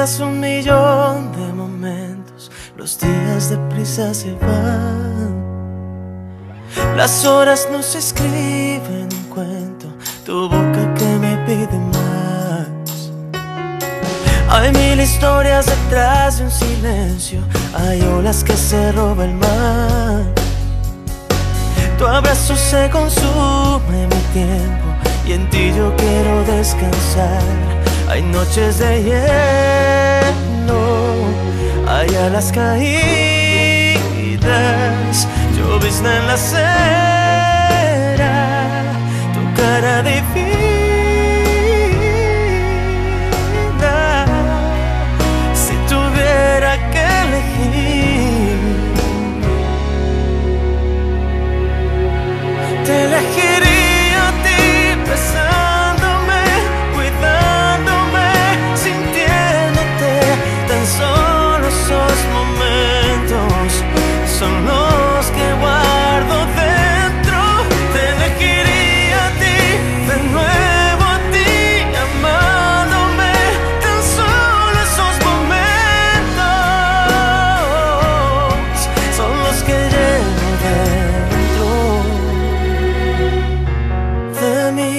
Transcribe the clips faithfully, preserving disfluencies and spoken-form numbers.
vida es un millón de momentos, los días deprisa se van. Las horas no se escriben un cuento, tu boca que me pide más. Hay mil historias detrás de un silencio, hay olas que se roba el mar. Tu abrazo se consume mi tiempo y en ti yo quiero descansar. Hay noches de hielo, hay alas caídas, llovizna en la acera, tu cara divina. Si tuviera que elegir, te elegiría a ti besándome, cuidándome, sintiéndote. Tan solo esos momentos son los que guardo dentro. Te elegiría a ti, de nuevo a ti, amándome. Tan solo esos momentos son los que llevo dentro de mí.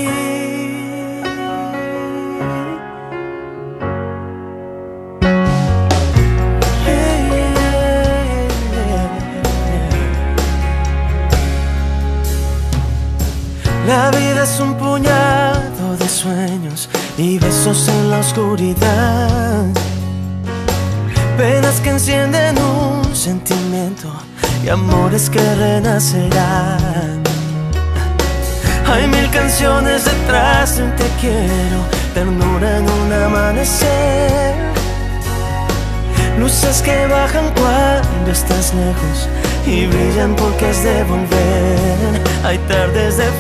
La vida es un puñado de sueños y besos en la oscuridad, penas que encienden un sentimiento y amores que renacerán. Hay mil canciones detrás de un te quiero, ternura en un amanecer, luces que bajan cuando estás lejos y brillan porque es de volver. Hay tardes de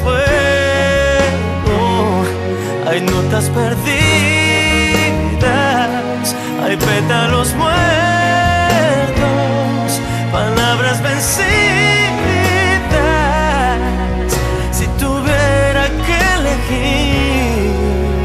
fuego, hay notas perdidas, hay pétalos muertos, palabras vencidas. Si tuviera que elegir,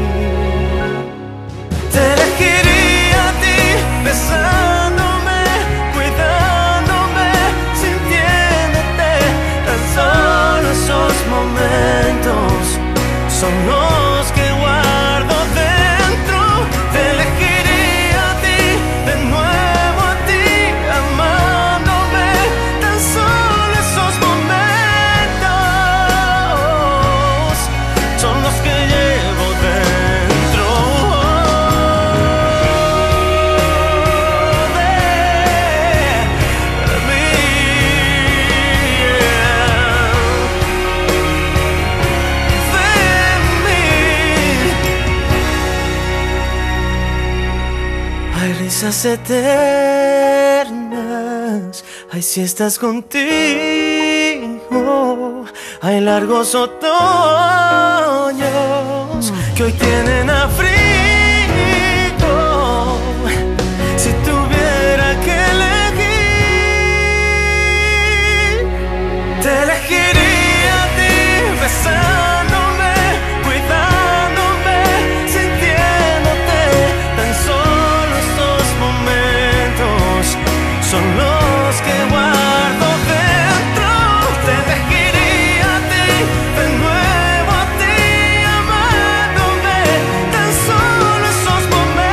te elegiría a ti besándome, cuidándome, sintiéndote. Tan solo esos momentos son los que guardo dentro. Te elegiría a ti, de nuevo a ti, amándome. Tan solo esos momentos son los que llevo dentro de mí. Hay risas eternas, hay siestas contigo, hay largos otoños que hoy tienen abrigo. Si tuviera que elegir, te elegiría a ti besándome, cuidándome, sintiéndote. Tan solo estos momentos son los que guardo dentro. Te elegiría a ti, de nuevo a ti, amándome. Tan solo esos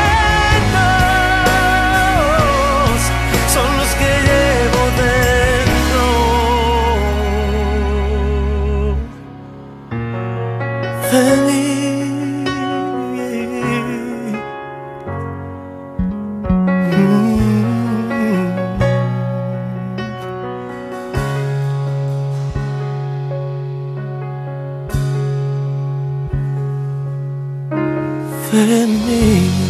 momentos son los que llevo dentro de mí. De mí.